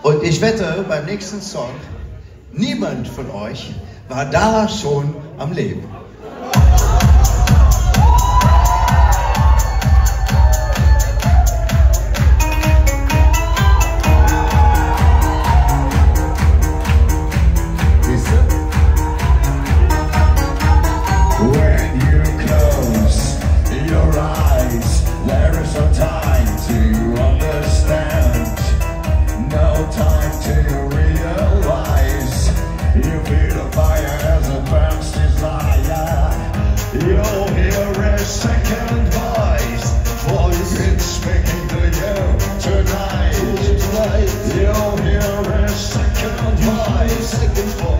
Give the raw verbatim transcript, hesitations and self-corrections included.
Und ich wette, beim nächsten Song, niemand von euch war da schon am Leben. When you close your eyes, there is no time to understand, no time to realize. You feel the fire as a burns desire. You'll hear a second voice, voice speaking to you tonight. You'll hear a second voice.